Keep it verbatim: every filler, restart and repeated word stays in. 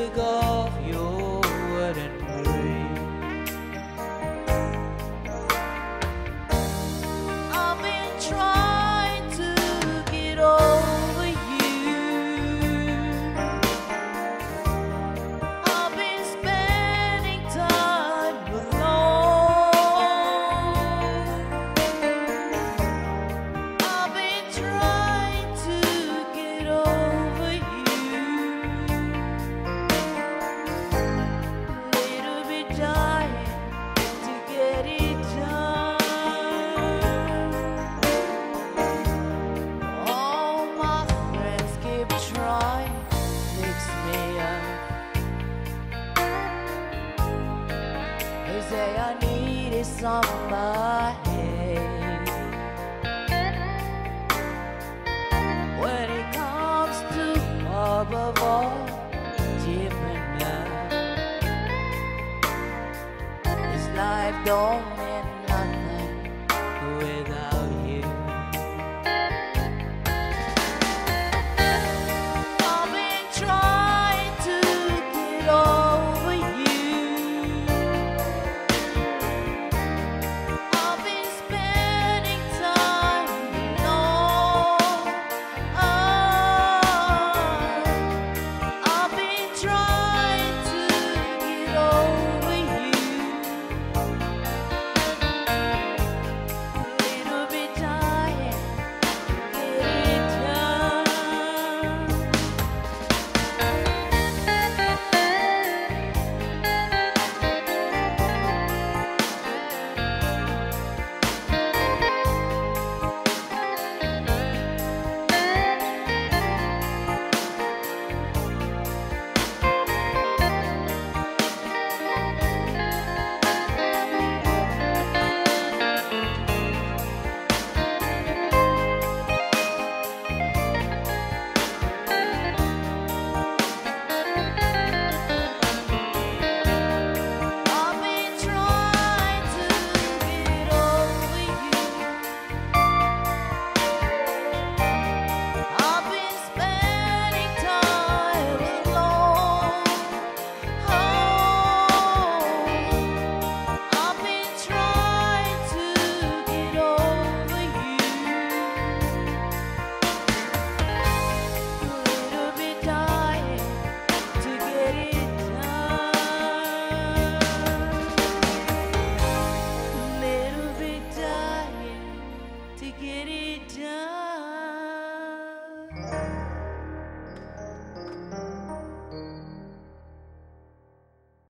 take off your wedding ring. I've been trying to get over you. I've been spending time alone. I've been trying to get over you. Little bit dying to get it done. All my friends keep trying, fix me up. They say I needed somebody. When it comes to above all, different love, this life don't